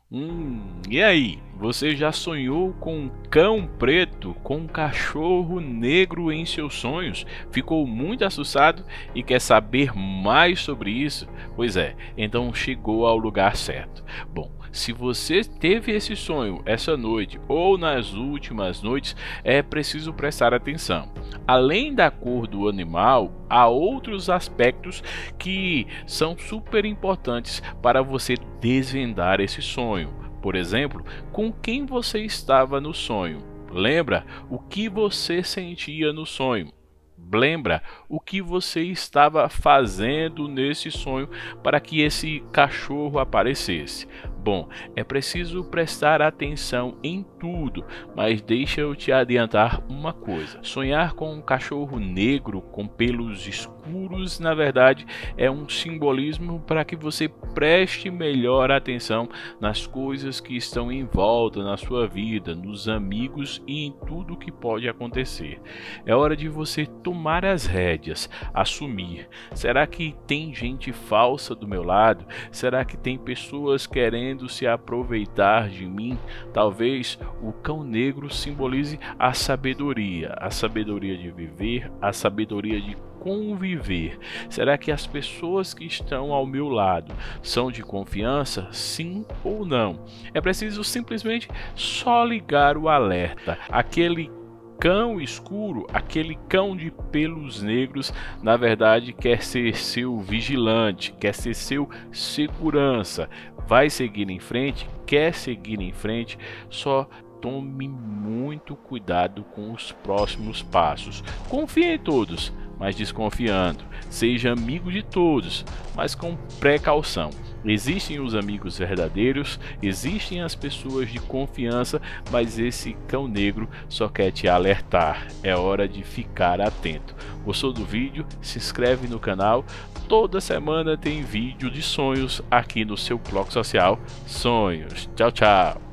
E aí? Você já sonhou com um cão preto, com um cachorro negro em seus sonhos? Ficou muito assustado e quer saber mais sobre isso? Pois é, então chegou ao lugar certo. Bom, se você teve esse sonho essa noite ou nas últimas noites, é preciso prestar atenção. Além da cor do animal, há outros aspectos que são super importantes para você desvendar esse sonho. Por exemplo, com quem você estava no sonho? Lembra o que você sentia no sonho? Lembra o que você estava fazendo nesse sonho para que esse cachorro aparecesse? Bom, é preciso prestar atenção em tudo, mas deixa eu te adiantar uma coisa: sonhar com um cachorro negro com pelos escuros, na verdade, é um simbolismo para que você preste melhor atenção nas coisas que estão em volta na sua vida, nos amigos e em tudo que pode acontecer. É hora de você tomar as rédeas, assumir. Será que tem gente falsa do meu lado? Será que tem pessoas querendo se aproveitar de mim? Talvez o cão negro simbolize a sabedoria de viver, a sabedoria de conviver. Será que as pessoas que estão ao meu lado são de confiança? Sim ou não? É preciso simplesmente só ligar o alerta. Aquele cão escuro, aquele cão de pelos negros, na verdade quer ser seu vigilante, quer ser seu segurança. Vai seguir em frente? Quer seguir em frente? Só tome muito cuidado com os próximos passos. Confie em todos, mas desconfiando. Seja amigo de todos, mas com precaução. Existem os amigos verdadeiros, existem as pessoas de confiança, mas esse cão negro só quer te alertar. É hora de ficar atento. Gostou do vídeo? Se inscreve no canal. Toda semana tem vídeo de sonhos aqui no seu bloco social Sonhos. Tchau, tchau.